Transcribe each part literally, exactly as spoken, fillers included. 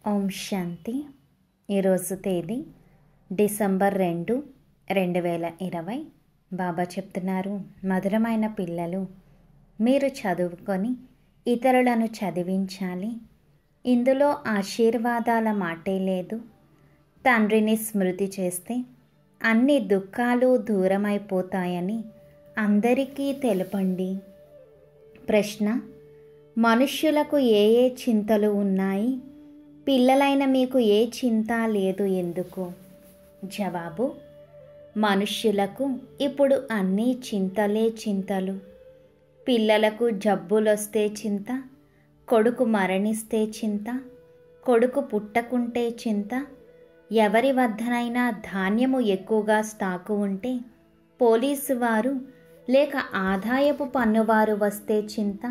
ఓం శాంతి. ఈరోజు తేదీ డిసెంబర్ రెండు రెండు వేల ఇరవై. బాబా చెప్తున్నారు, మధురమైన పిల్లలు, మీరు చదువుకొని ఇతరులను చదివించాలి. ఇందులో ఆశీర్వాదాల మాటే లేదు. తండ్రిని స్మృతి చేస్తే అన్ని దుఃఖాలు దూరమైపోతాయని అందరికీ తెలపండి. ప్రశ్న: మనుష్యులకు ఏ ఏ చింతలు ఉన్నాయి? పిల్లలైన మీకు ఏ చింత లేదు ఎందుకు? జవాబు: మనుష్యులకు ఇప్పుడు అన్నీ చింతలే చింతలు. పిల్లలకు జబ్బులొస్తే చింత, కొడుకు మరణిస్తే చింత, కొడుకు పుట్టకుంటే చింత, ఎవరి వద్దనైనా ధాన్యము ఎక్కువగా స్టాకు ఉంటే పోలీసు వారు లేక ఆదాయపు పన్నువారు వస్తే చింత.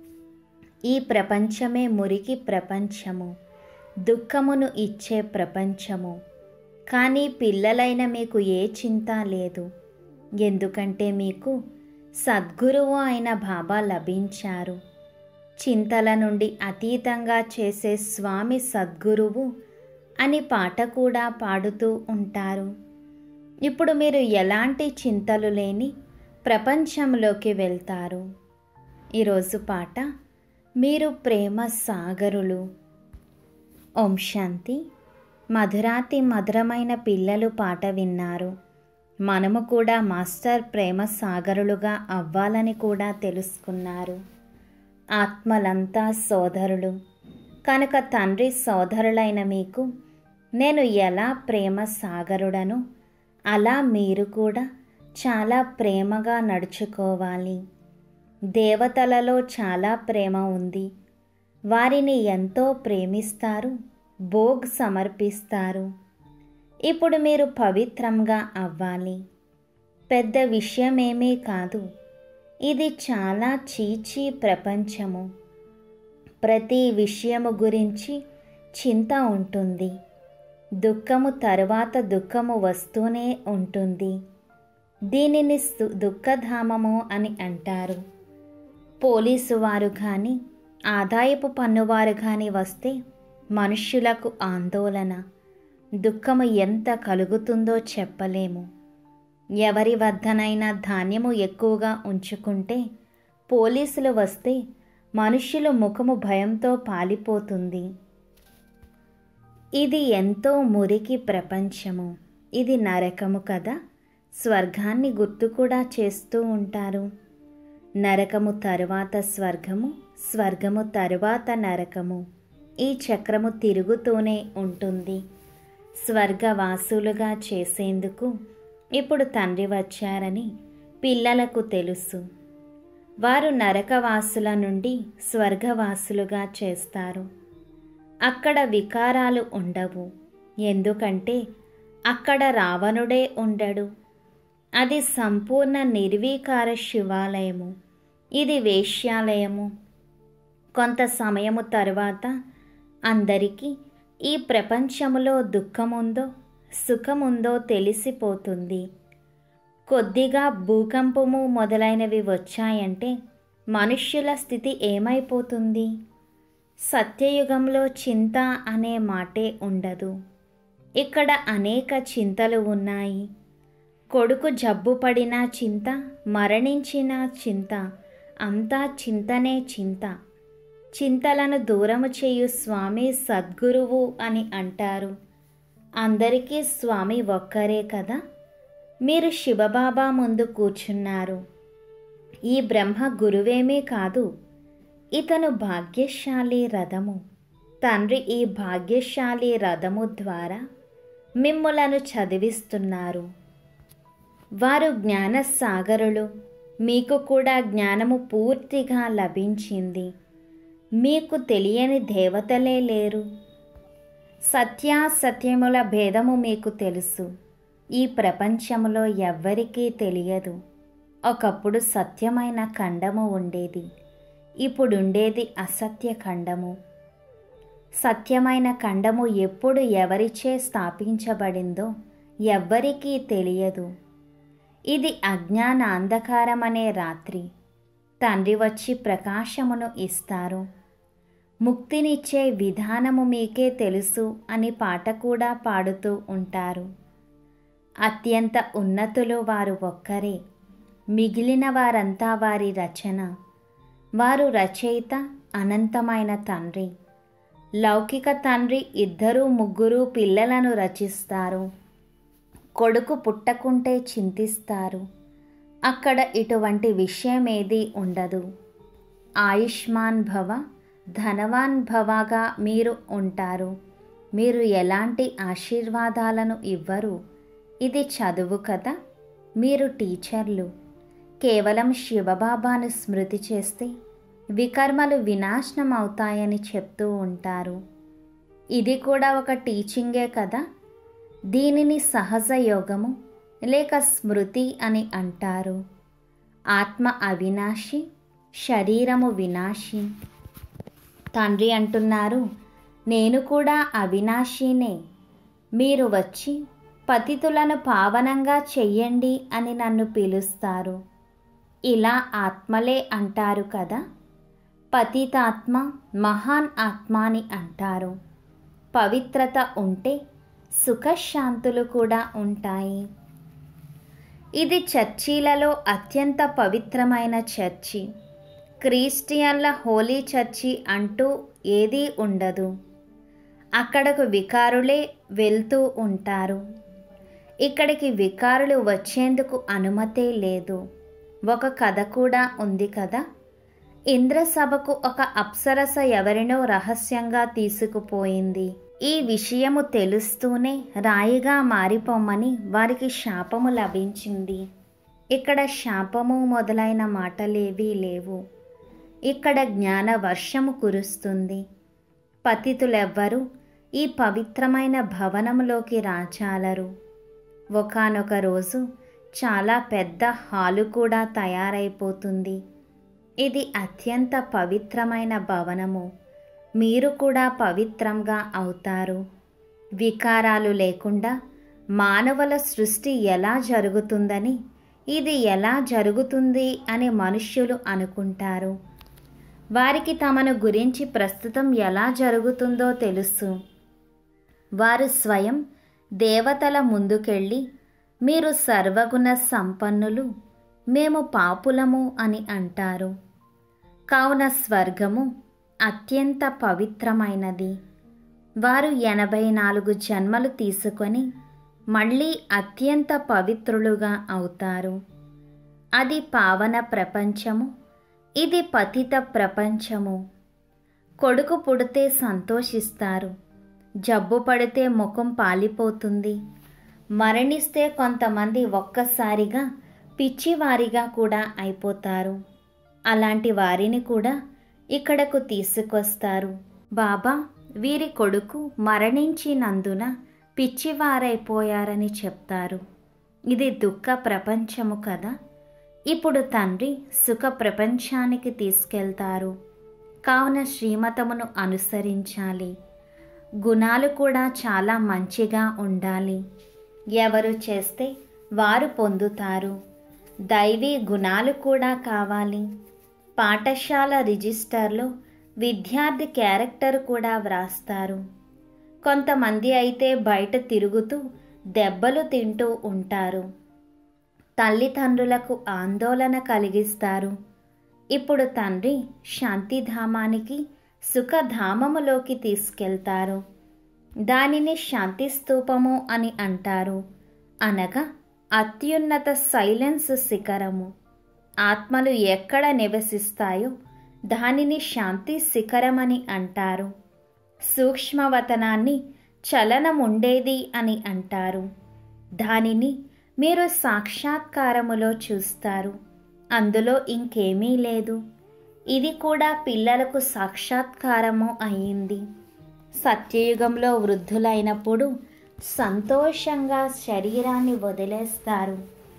ఈ ప్రపంచమే మురికి ప్రపంచము, దుఃఖమును ఇచ్చే ప్రపంచము. కానీ పిల్లలైన మీకు ఏ చింత లేదు. ఎందుకంటే మీకు సద్గురువు అయిన బాబా లభించారు. చింతల నుండి అతీతంగా చేసే స్వామి సద్గురువు అని పాట కూడా పాడుతూ ఉంటారు. ఇప్పుడు మీరు ఎలాంటి చింతలు లేని ప్రపంచంలోకి వెళ్తారు. ఈరోజు పాట: మీరు ప్రేమ సాగరులు. ఓం శాంతి. మధురాతి మధురమైన పిల్లలు పాట విన్నారు. మనము కూడా మాస్టర్ ప్రేమ సాగరులుగా అవ్వాలని కూడా తెలుసుకున్నారు. ఆత్మలంతా సోదరులు కనుక తండ్రి సోదరులైన మీకు నేను ఎలా ప్రేమ సాగరుడను అలా మీరు కూడా చాలా ప్రేమగా నడుచుకోవాలి. దేవతలలో చాలా ప్రేమ ఉంది. వారిని ఎంతో ప్రేమిస్తారు, భోగ్ సమర్పిస్తారు. ఇప్పుడు మీరు పవిత్రంగా అవ్వాలి. పెద్ద విషయమేమీ కాదు. ఇది చాలా చీచీ ప్రపంచము. ప్రతి విషయము గురించి చింత ఉంటుంది. దుఃఖము తరువాత దుఃఖము వస్తూనే ఉంటుంది. దీనిని దుఃఖధామము అని అంటారు. పోలీసు వారు కానీ ఆదాయపు పన్నువారు కానీ వస్తే మనుష్యులకు ఆందోళన, దుఃఖము ఎంత కలుగుతుందో చెప్పలేము. ఎవరి వద్దనైనా ధాన్యము ఎక్కువగా ఉంచుకుంటే పోలీసులు వస్తే మనుష్యుల ముఖము భయంతో పాలిపోతుంది. ఇది ఎంతో మురికి ప్రపంచము. ఇది నరకము కదా. స్వర్గాన్ని గుర్తు కూడా చేస్తూ ఉంటారు. నరకము తరువాత స్వర్గము, స్వర్గము తరువాత నరకము. ఈ చక్రము తిరుగుతూనే ఉంటుంది. స్వర్గవాసులుగా చేసేందుకు ఇప్పుడు తండ్రి వచ్చారని పిల్లలకు తెలుసు. వారు నరకవాసుల నుండి స్వర్గవాసులుగా చేస్తారు. అక్కడ వికారాలు ఉండవు. ఎందుకంటే అక్కడ రావణుడే ఉండడు. అది సంపూర్ణ నిర్వీకార శివాలయము. ఇది వేశ్యాలయము. కొంత సమయము తరువాత అందరికీ ఈ ప్రపంచములో దుఃఖముందో సుఖముందో తెలిసిపోతుంది. కొద్దిగా భూకంపము మొదలైనవి వచ్చాయంటే మనుష్యుల స్థితి ఏమైపోతుంది? సత్యయుగంలో చింత అనే మాటే ఉండదు. ఇక్కడ అనేక చింతలు ఉన్నాయి. కొడుకు జబ్బు పడినా చింత, మరణించిన చింత, అంతా చింతనే చింత. చింతలను దూరము చేయు స్వామి సద్గురువు అని అంటారు. అందరికీ స్వామి ఒక్కరే కదా. మీరు శివబాబా ముందు కూర్చున్నారు. ఈ బ్రహ్మ గురువేమీ కాదు. ఇతను భాగ్యశాలి రథము. తండ్రి ఈ భాగ్యశాలి రథము ద్వారా మిమ్ములను చదివిస్తున్నారు. వారు జ్ఞానసాగరులు. మీకు కూడా జ్ఞానము పూర్తిగా లభించింది. మీకు తెలియని దేవతలే లేరు. సత్యాసత్యముల భేదము మీకు తెలుసు. ఈ ప్రపంచములో ఎవ్వరికీ తెలియదు. ఒకప్పుడు సత్యమైన ఖండము ఉండేది. ఇప్పుడుండేది అసత్య ఖండము. సత్యమైన ఖండము ఎప్పుడు ఎవరిచే స్థాపించబడిందో ఎవ్వరికీ తెలియదు. ఇది అజ్ఞాన అంధకారమనే రాత్రి. తండ్రి వచ్చి ప్రకాశమును ఇస్తారు. ముక్తినిచ్చే విధానము మీకే తెలుసు అని పాట కూడా పాడుతూ ఉంటారు. అత్యంత ఉన్నతులు వారు ఒక్కరే, మిగిలిన వారంతా వారి రచన. వారు రచయిత, అనంతమైన తండ్రి. లౌకిక తండ్రి ఇద్దరు ముగ్గురు పిల్లలను రచిస్తారు. కొడుకు పుట్టకుంటే చింతిస్తారు. అక్కడ ఇటువంటి విషయమేదీ ఉండదు. ఆయుష్మాన్ భవ, ధనవాన్ భవగా మీరు ఉంటారు. మీరు ఎలాంటి ఆశీర్వాదాలను ఇవ్వరు. ఇది చదువు కదా, మీరు టీచర్లు. కేవలం శివబాబాను స్మృతి చేస్తే వికర్మలు వినాశనం అవుతాయని చెప్తూ ఉంటారు. ఇది కూడా ఒక టీచింగే కదా. దీనిని సహజ యోగము లేక స్మృతి అని అంటారు. ఆత్మ అవినాశి, శరీరము వినాశి. తండ్రి అంటున్నారు, నేను కూడా అవినాశినే. మీరు వచ్చి పతితులను పావనంగా చెయ్యండి అని నన్ను పిలుస్తారు. ఇలా ఆత్మలే అంటారు కదా. పతితాత్మ మహాన్ ఆత్మ అని అంటారు. పవిత్రత ఉంటే సుఖశాంతులు కూడా ఉంటాయి. ఇది చర్చీలలో అత్యంత పవిత్రమైన చర్చి. క్రిస్టియన్ల హోలీ చర్చి అంటూ ఏదీ ఉండదు. అక్కడకు వికారులే వెళ్తూ ఉంటారు. ఇక్కడికి వికారులు వచ్చేందుకు అనుమతే లేదు. ఒక కథ కూడా ఉంది కదా. ఇంద్రసభకు ఒక అప్సరస ఎవరినో రహస్యంగా తీసుకుపోయింది. ఈ విషయము తెలుస్తూనే రాయిగా మారిపోమ్మని వారికి శాపము లభించింది. ఇక్కడ శాపము మొదలైన మాటలేవీ లేవు. ఇక్కడ జ్ఞాన వర్షము కురుస్తుంది. పతితులెవ్వరూ ఈ పవిత్రమైన భవనంలోకి రాచాలరు. ఒకానొక రోజు చాలా పెద్ద హాలు కూడా తయారైపోతుంది. ఇది అత్యంత పవిత్రమైన భవనము. మీరు కూడా పవిత్రంగా అవుతారు. వికారాలు లేకుండా మానవుల సృష్టి ఎలా జరుగుతుందని, ఇది ఎలా జరుగుతుంది అని మనుష్యులు అనుకుంటారు. వారికి తమను గురించి ప్రస్తుతం ఎలా జరుగుతుందో తెలుసు. వారు స్వయం దేవతల ముందుకెళ్ళి, మీరు సర్వగుణ సంపన్నులు, మేము పాపులము అని అంటారు. కావున స్వర్గము అత్యంత పవిత్రమైనది. వారు ఎనభై నాలుగు జన్మలు తీసుకొని మళ్ళీ అత్యంత పవిత్రులుగా అవుతారు. అది పావన ప్రపంచము, ఇది పతిత ప్రపంచము. కొడుకు పుడితే సంతోషిస్తారు. జబ్బు పడితే ముఖం పాలిపోతుంది. మరణిస్తే కొంతమంది ఒక్కసారిగా పిచ్చివారిగా కూడా అయిపోతారు. అలాంటి వారిని కూడా ఇక్కడకు తీసుకొస్తారు. బాబా వీరి కొడుకు మరణించినందున పిచ్చివారైపోయారని చెప్తారు. ఇది దుఃఖ ప్రపంచము కదా. ఇప్పుడు తండ్రి సుఖ ప్రపంచానికి తీసుకెళ్తారు. కావున శ్రీమతమును అనుసరించాలి. గుణాలు కూడా చాలా మంచిగా ఉండాలి. ఎవరు చేస్తే వారు పొందుతారు. దైవీ గుణాలు కూడా కావాలి. పాఠశాల రిజిస్టర్లో విద్యార్థి క్యారెక్టర్ కూడా వ్రాస్తారు. కొంతమంది అయితే బయట తిరుగుతూ దెబ్బలు తింటూ ఉంటారు. తల్లిదండ్రులకు ఆందోళన కలిగిస్తారు. ఇప్పుడు తండ్రి శాంతిధామానికి, సుఖధామములోకి తీసుకెళ్తారు. దానిని శాంతి స్తూపము అని అంటారు. అనగా అత్యున్నత సైలెన్స్ శిఖరము. ఆత్మలు ఎక్కడ నివసిస్తాయో దానిని శాంతి శిఖరమని అంటారు. సూక్ష్మవతనాన్ని చలనముండేది అని అంటారు. దానిని మీరు సాక్షాత్కారములో చూస్తారు. అందులో ఇంకేమీ లేదు. ఇది కూడా పిల్లలకు సాక్షాత్కారము అయింది. సత్యయుగంలో వృద్ధులైనప్పుడు సంతోషంగా శరీరాన్ని వదిలేస్తారు.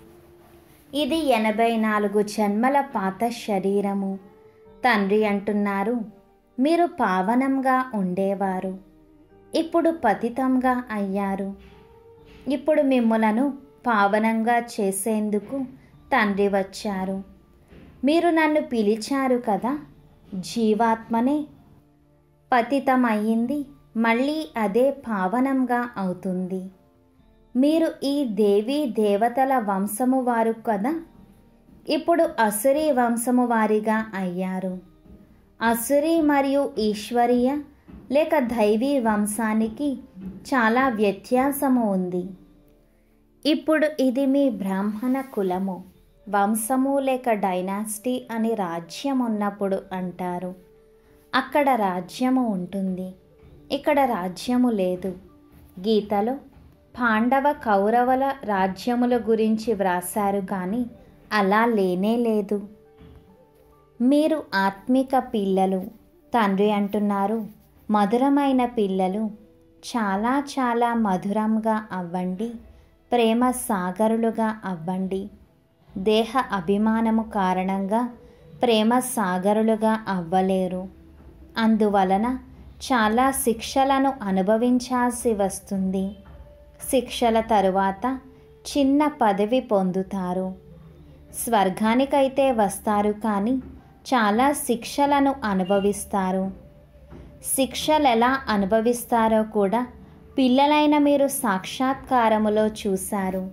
ఇది ఎనభై నాలుగు జన్మల పాత శరీరము. తండ్రి అంటున్నారు, మీరు పావనంగా ఉండేవారు, ఇప్పుడు పతితంగా అయ్యారు. ఇప్పుడు మిమ్ములను పావనంగా చేసేందుకు తండ్రి వచ్చారు. మీరు నన్ను పిలిచారు కదా. జీవాత్మనే పతితమయ్యింది మళ్ళీ అదే పావనంగా అవుతుంది. మీరు ఈ దేవీ దేవతల వంశము వారు కదా, ఇప్పుడు అసురీ వంశము వారిగా అయ్యారు. అసురీ మరియు ఈశ్వరీయ లేక దైవీ వంశానికి చాలా వ్యత్యాసము ఉంది. ఇప్పుడు ఇది మీ బ్రాహ్మణ కులము, వంశము లేక డైనాసిటీ అని రాజ్యం ఉన్నప్పుడు అంటారు. అక్కడ రాజ్యము ఉంటుంది, ఇక్కడ రాజ్యము లేదు. గీతలో పాండవ కౌరవుల రాజ్యముల గురించి వ్రాసారు కానీ అలా లేనే లేదు. మీరు ఆత్మిక పిల్లలు. తండ్రి అంటున్నారు, మధురమైన పిల్లలు, చాలా చాలా మధురంగా అవ్వండి, ప్రేమ సాగరులుగా అవ్వండి. దేహ అభిమానము కారణంగా ప్రేమ సాగరులుగా అవ్వలేరు. అందువలన చాలా శిక్షలను అనుభవించాల్సి వస్తుంది. శిక్షల తరువాత చిన్న పదవి పొందుతారు. స్వర్గానికైతే వస్తారు కానీ చాలా శిక్షలను అనుభవిస్తారు. శిక్షలు ఎలా అనుభవిస్తారో కూడా పిల్లలైన మీరు సాక్షాత్కారములో చూశారు.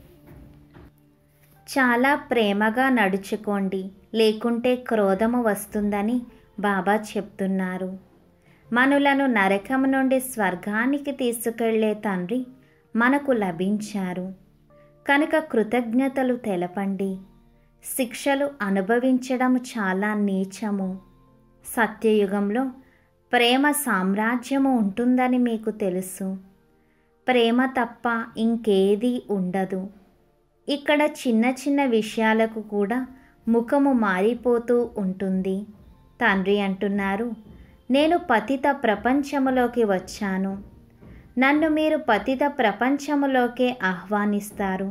చాలా ప్రేమగా నడుచుకోండి, లేకుంటే క్రోధము వస్తుందని బాబా చెప్తున్నారు. మనులను నరకం నుండి స్వర్గానికి తీసుకెళ్లే తండ్రి మనకు లభించారు కనుక కృతజ్ఞతలు తెలపండి. శిక్షలు అనుభవించడం చాలా నీచము. సత్యయుగంలో ప్రేమ సామ్రాజ్యము ఉంటుందని మీకు తెలుసు. ప్రేమ తప్ప ఇంకేదీ ఉండదు. ఇక్కడ చిన్న చిన్న విషయాలకు కూడా ముఖము మారిపోతూ ఉంటుంది. తండ్రి అంటున్నారు, నేను పతిత ప్రపంచములోకి వచ్చాను. నన్ను మీరు పతిత ప్రపంచములోకే ఆహ్వానిస్తారు.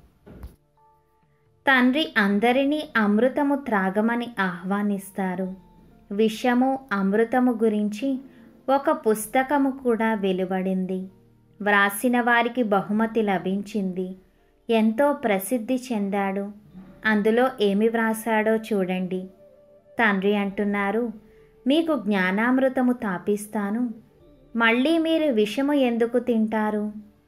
తండ్రి అందరినీ అమృతము త్రాగమని ఆహ్వానిస్తారు. విషము అమృతము గురించి ఒక పుస్తకము కూడా వెలువడింది. వ్రాసిన వారికి బహుమతి లభించింది. ఎంతో ప్రసిద్ధి చెందాడు. అందులో ఏమి వ్రాసాడో చూడండి. తండ్రి అంటున్నారు, మీకు జ్ఞానామృతము తాపిస్తాను, మళ్ళీ మీరు విషము ఎందుకు తింటారు?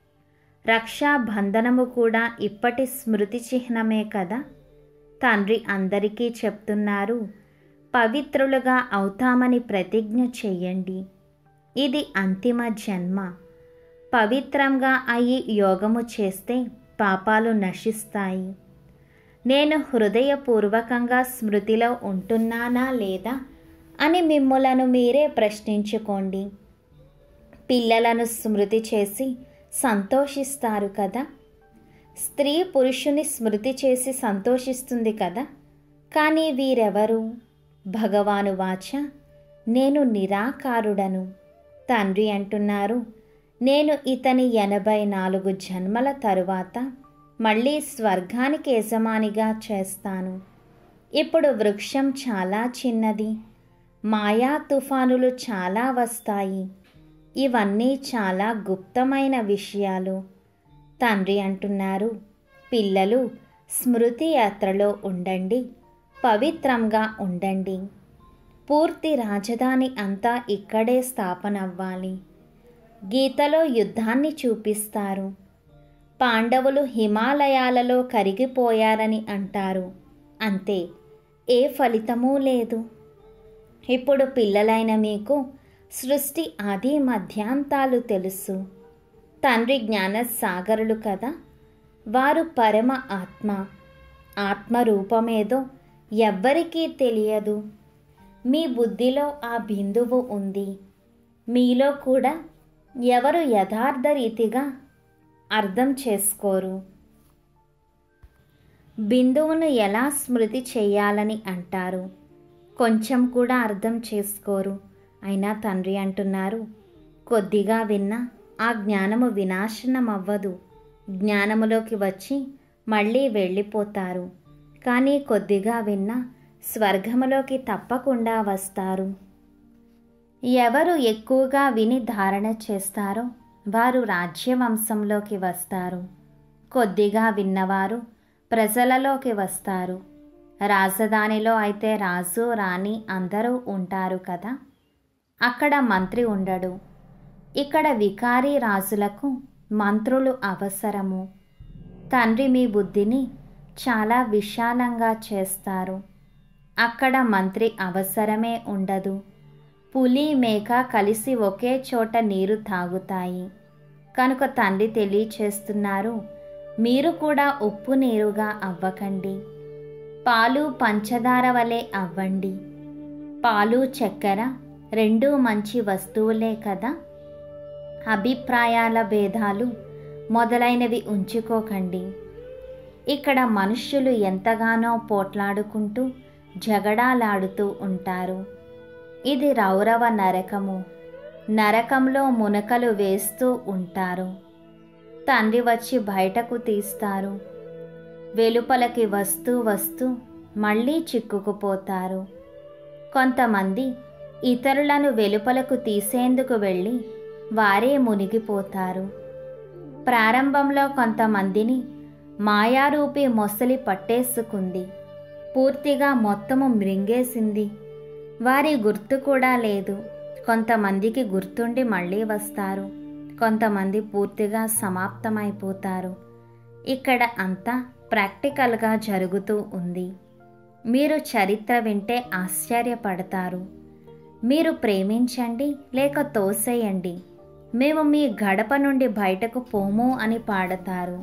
రక్షాబంధనము కూడా ఇప్పటి స్మృతి చిహ్నమే కదా. తండ్రి అందరికీ చెప్తున్నారు, పవిత్రులుగా అవుతామని ప్రతిజ్ఞ చెయ్యండి. ఇది అంతిమ జన్మ. పవిత్రంగా అయి యోగము చేస్తే పాపాలు నశిస్తాయి. నేను హృదయపూర్వకంగా స్మృతిలో ఉంటున్నానా లేదా అని మిమ్ములను మీరే ప్రశ్నించుకోండి. పిల్లలను స్మృతి చేసి సంతోషిస్తారు కదా. స్త్రీ పురుషుని స్మృతి చేసి సంతోషిస్తుంది కదా. కానీ వీరెవరు? భగవాను వాచ, నేను నిరాకారుడను. తండ్రి అంటున్నారు, నేను ఇతని ఎనభై నాలుగు జన్మల తరువాత మళ్ళీ స్వర్గానికి యజమానిగా చేస్తాను. ఇప్పుడు వృక్షం చాలా చిన్నది. మాయా తుఫానులు చాలా వస్తాయి. ఇవన్నీ చాలా గుప్తమైన విషయాలు. తండ్రి అంటున్నారు, పిల్లలు స్మృతి యాత్రలో ఉండండి, పవిత్రంగా ఉండండి. పూర్తి రాజధాని అంతా ఇక్కడే స్థాపనవ్వాలి. గీతలో యుద్ధాన్ని చూపిస్తారు. పాండవులు హిమాలయాలలో కరిగిపోయారని అంటారు. అంతే, ఏ ఫలితమూ లేదు. ఇప్పుడు పిల్లలైన మీకు సృష్టి ఆది మధ్యాంతాలు తెలుసు. తండ్రి జ్ఞాన సాగరులు కదా. వారు పరమ ఆత్మ. ఆత్మరూపమేదో ఎవ్వరికీ తెలియదు. మీ బుద్ధిలో ఆ బిందువు ఉంది. మీలో కూడా ఎవరు యథార్థ రీతిగా అర్థం చేసుకోరు. బిందువును ఎలా స్మృతి చేయాలని అంటారు, కొంచెం కూడా అర్థం చేసుకోరు. అయినా తండ్రి అంటున్నారు, కొద్దిగా విన్నా ఆ జ్ఞానము వినాశనం అవ్వదు. జ్ఞానములోకి వచ్చి మళ్ళీ వెళ్ళిపోతారు. కానీ కొద్దిగా విన్నా స్వర్గములోకి తప్పకుండా వస్తారు. ఎవరు ఎక్కువగా విని ధారణ చేస్తారో వారు రాజ్యవంశంలోకి వస్తారు. కొద్దిగా విన్నవారు ప్రజలలోకి వస్తారు. రాజధానిలో అయితే రాజు రాణి అందరూ ఉంటారు కదా. అక్కడ మంత్రి ఉండడు. ఇక్కడ వికారీ రాజులకు మంత్రులు అవసరము. తండ్రి మీ బుద్ధిని చాలా విశాలంగా చేస్తారు. అక్కడ మంత్రి అవసరమే ఉండదు. పులి మేక కలిసి ఒకే చోట నీరు తాగుతాయి. కనుక తండ్రి తెలియచేస్తున్నారు, మీరు కూడా ఉప్పు నీరుగా అవ్వకండి. పాలు పంచదార వలె అవ్వండి. పాలు చక్కెర రెండూ మంచి వస్తువులే కదా. అభిప్రాయాల భేదాలు మొదలైనవి ఉంచుకోకండి. ఇక్కడ మనుష్యులు ఎంతగానో పోట్లాడుకుంటూ జగడాలాడుతూ ఉంటారు. ఇది రౌరవ నరకము. నరకంలో మునకలు వేస్తూ ఉంటారు. తండ్రి వచ్చి బయటకు తీస్తారు. వెలుపలకి వస్తూ వస్తూ మళ్ళీ చిక్కుకుపోతారు. కొంతమంది ఇతరులను వెలుపలకు తీసేందుకు వెళ్ళి వారే మునిగిపోతారు. ప్రారంభంలో కొంతమందిని మాయారూపి మొసలి పట్టేసుకుంది. పూర్తిగా మొత్తము మృంగేసింది. వారి గుర్తు కూడా లేదు. కొంతమందికి గుర్తుండి మళ్ళీ వస్తారు. కొంతమంది పూర్తిగా సమాప్తమైపోతారు. ఇక్కడ అంతా ప్రాక్టికల్గా జరుగుతూ ఉంది. మీరు చరిత్ర వింటే ఆశ్చర్యపడతారు. మీరు ప్రేమించండి లేక తోసేయండి, మేము మీ గడప నుండి బయటకు పోము అని పాడతారు.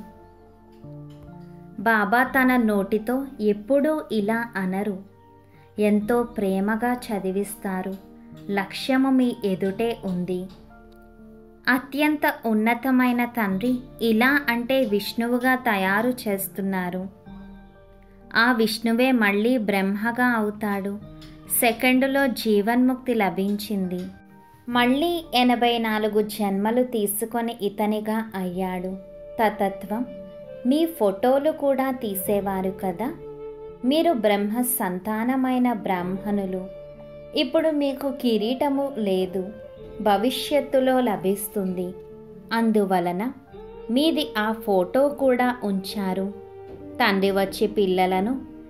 బాబా తన నోటితో ఎప్పుడూ ఇలా అనరు. ఎంతో ప్రేమగా చదివిస్తారు. లక్ష్యము మీ ఎదుటే ఉంది. అత్యంత ఉన్నతమైన తండ్రి ఇలా అంటే విష్ణువుగా తయారు చేస్తున్నారు. ఆ విష్ణువే మళ్ళీ బ్రహ్మగా అవుతాడు. సెకండులో జీవన్ముక్తి లభించింది. మళ్ళీ ఎనభై నాలుగు జన్మలు తీసుకొని ఇతనిగా అయ్యాడు. తతత్వం మీ ఫోటోలు కూడా తీసేవారు కదా. మీరు బ్రహ్మ సంతానమైన బ్రాహ్మణులు. ఇప్పుడు మీకు కిరీటము లేదు, భవిష్యత్తులో లభిస్తుంది. అందువలన మీది ఆ ఫోటో కూడా ఉంచారు. తండ్రి వచ్చి పిల్లలను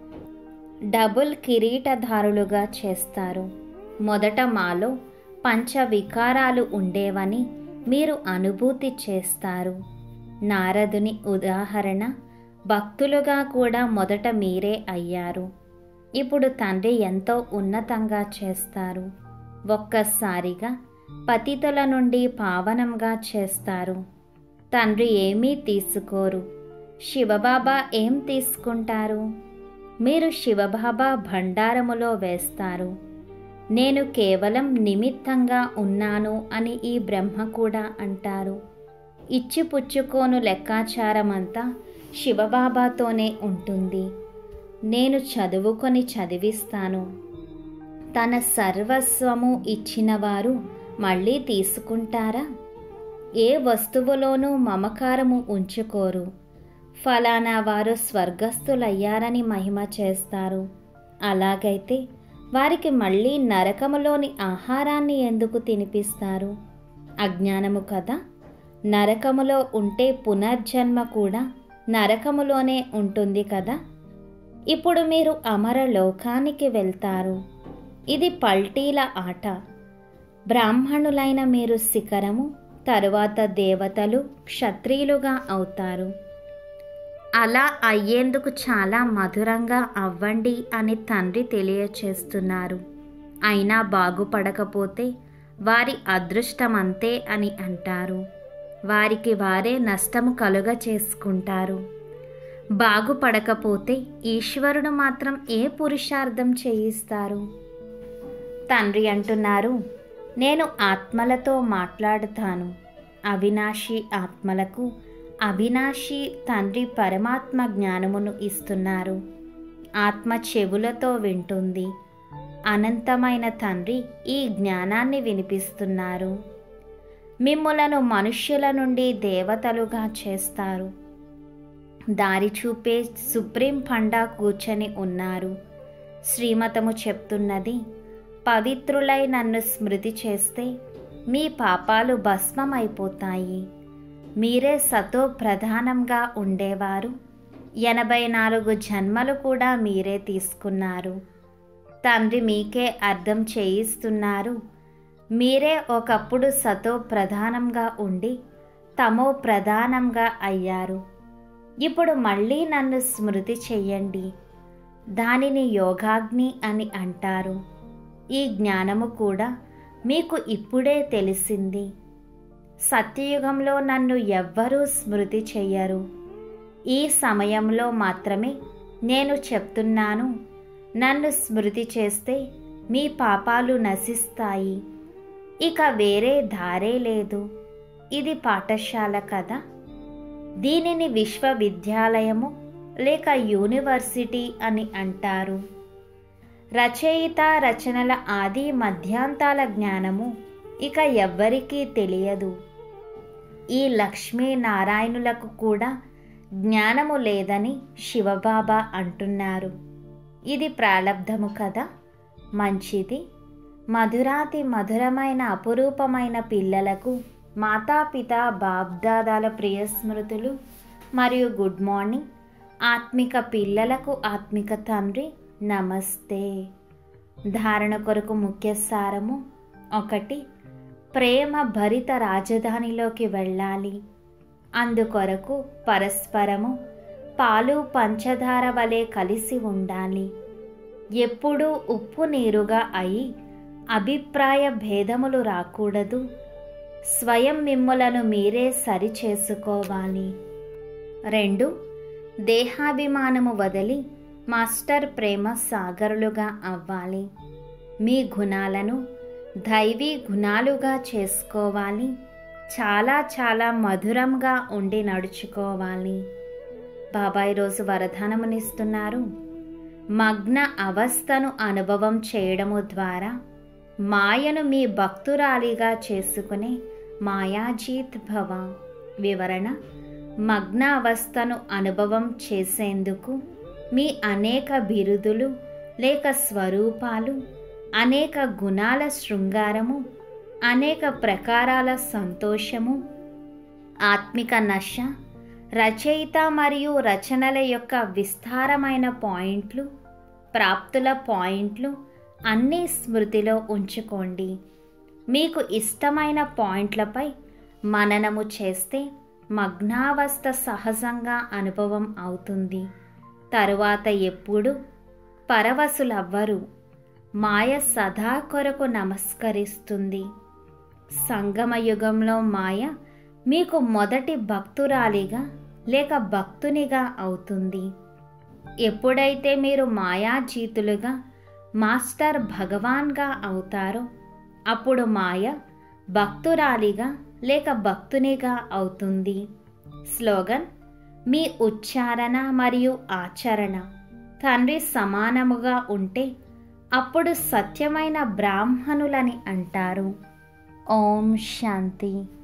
డబుల్ కిరీటధారులుగా చేస్తారు. మొదట మాలో పంచ వికారాలు ఉండేవని మీరు అనుభూతి చేస్తారు. నారదుని ఉదాహరణ భక్తులుగా కూడా మొదట మీరే అయ్యారు. ఇప్పుడు తండ్రి ఎంతో ఉన్నతంగా చేస్తారు. ఒక్కసారిగా పతితుల నుండి పావనంగా చేస్తారు. తండ్రి ఏమీ తీసుకోరు. శివబాబా ఏం తీసుకుంటారు? మీరు శివబాబా భండారములో వేస్తారు. నేను కేవలం నిమిత్తంగా ఉన్నాను అని ఈ బ్రహ్మ కూడా అంటారు. ఇచ్చిపుచ్చుకోను లెక్కాచారమంతా శివబాబాతోనే ఉంటుంది. నేను చదువుకొని చదివిస్తాను. తన సర్వస్వము ఇచ్చినవారు మళ్ళీ తీసుకుంటారా? ఏ వస్తువులోనూ మమకారము ఉంచుకోరు. ఫలానా వారు స్వర్గస్థులయ్యారని మహిమ చేస్తారు. అలాగైతే వారికి మళ్ళీ నరకములోని ఆహారాన్ని ఎందుకు తినిపిస్తారు? అజ్ఞానము కదా. నరకములో ఉంటే పునర్జన్మ కూడా నరకములోనే ఉంటుంది కదా. ఇప్పుడు మీరు అమర లోకానికి వెళ్తారు. ఇది పల్టీల ఆట. బ్రాహ్మణులైన మీరు శిఖరము, తరువాత దేవతలు, క్షత్రియులుగా అవుతారు. అలా అయ్యేందుకు చాలా మధురంగా అవ్వండి అని తండ్రి తెలియచేస్తున్నారు. అయినా బాగుపడకపోతే వారి అదృష్టమంతే అని అంటారు. వారికి వారే నష్టము కలుగ చేసుకుంటారు. బాగుపడకపోతే ఈశ్వరుడు మాత్రం ఏ పురుషార్థం చేయిస్తారు? తండ్రి అంటున్నారు, నేను ఆత్మలతో మాట్లాడుతాను. అవినాశి ఆత్మలకు అవినాశి తండ్రి పరమాత్మ జ్ఞానమును ఇస్తున్నారు. ఆత్మ చెవులతో వింటుంది. అనంతమైన తండ్రి ఈ జ్ఞానాన్ని వినిపిస్తున్నారు. మిమ్ములను మనుష్యుల నుండి దేవతలుగా చేస్తారు. దారి చూపే సుప్రీం పండా కూర్చొని ఉన్నారు. శ్రీమతము చెప్తున్నది, పవిత్రులై నన్ను స్మృతి చేస్తే మీ పాపాలు భస్మమైపోతాయి. మీరే సతో ప్రధానంగా ఉండేవారు. ఎనభై నాలుగు జన్మలు కూడా మీరే తీసుకున్నారు. తండ్రి మీకే అర్థం చేయిస్తున్నారు. మీరే ఒకప్పుడు సతో ప్రధానంగా ఉండి తమో ప్రధానంగా అయ్యారు. ఇప్పుడు మళ్ళీ నన్ను స్మృతి చెయ్యండి. దానిని యోగాగ్ని అని అంటారు. ఈ జ్ఞానము కూడా మీకు ఇప్పుడే తెలిసింది. సత్యయుగంలో నన్ను ఎవ్వరూ స్మృతి చెయ్యరు. ఈ సమయంలో మాత్రమే నేను చెప్తున్నాను, నన్ను స్మృతి చేస్తే మీ పాపాలు నశిస్తాయి. ఇక వేరే దారే లేదు. ఇది పాఠశాల కదా. దీనిని విశ్వవిద్యాలయము లేక యూనివర్సిటీ అని అంటారు. రచయిత రచనల ఆది మధ్యాంతాల జ్ఞానము ఇక ఎవ్వరికీ తెలియదు. ఈ లక్ష్మీనారాయణులకు కూడా జ్ఞానము లేదని శివబాబా అంటున్నారు. ఇది ప్రాలబ్ధము కదా. మంచిది. మధురాతి మధురమైన అపురూపమైన పిల్లలకు మాతాపిత బాబ్దాదాల ప్రియ స్మృతులు మరియు గుడ్ మార్నింగ్. ఆత్మిక పిల్లలకు ఆత్మిక తండ్రి నమస్తే. ధారణ కొరకు ముఖ్య సారము ఒకటి, ప్రేమ భరిత రాజధానిలోకి వెళ్ళాలి. అందుకొరకు పరస్పరము పాలు పంచదార వలె కలిసి ఉండాలి. ఎప్పుడూ ఉప్పు నీరుగా అయి అభిప్రాయ భేదములు రాకూడదు. స్వయం మిమ్ములను మీరే సరి చేసుకోవాలి. రెండు, దేహాభిమానము వదిలి మాస్టర్ ప్రేమ సాగరులుగా అవ్వాలి. మీ గుణాలను దైవీ గుణాలుగా చేసుకోవాలి. చాలా చాలా మధురంగా ఉండి నడుచుకోవాలి. బాబా ఈరోజు వరదానమునిస్తున్నారు. మగ్న అవస్థను అనుభవం చేయడము ద్వారా మాయను మీ భక్తురాలిగా చేసుకునే మాయాజీత్ భవ. వివరణ: మగ్న అవస్థను అనుభవం చేసేందుకు మీ అనేక బిరుదులు లేక స్వరూపాలు, అనేక గుణాల శృంగారము, అనేక ప్రకారాల సంతోషము, ఆత్మిక నశ, రచయిత మరియు రచనల యొక్క విస్తారమైన పాయింట్లు, ప్రాప్తుల పాయింట్లు అన్నీ స్మృతిలో ఉంచుకోండి. మీకు ఇష్టమైన పాయింట్లపై మననము చేస్తే మగ్నావస్థ సహజంగా అనుభవం అవుతుంది. తరువాత ఎప్పుడు పరవశులవ్వరు. మాయ సదా కొరకు నమస్కరిస్తుంది. సంగమయుగంలో మాయ మీకు మొదటి భక్తురాలిగా లేక భక్తునిగా అవుతుంది. ఎప్పుడైతే మీరు మాయాజీతులుగా మాస్టర్ భగవాన్గా అవుతారో అప్పుడు మాయ భక్తురాలిగా లేక భక్తునిగా అవుతుంది. స్లోగన్: మీ ఉచ్చారణ మరియు ఆచరణ తండ్రి సమానముగా ఉంటే అప్పుడు సత్యమైన బ్రాహ్మణులని అంటారు. ఓం శాంతి.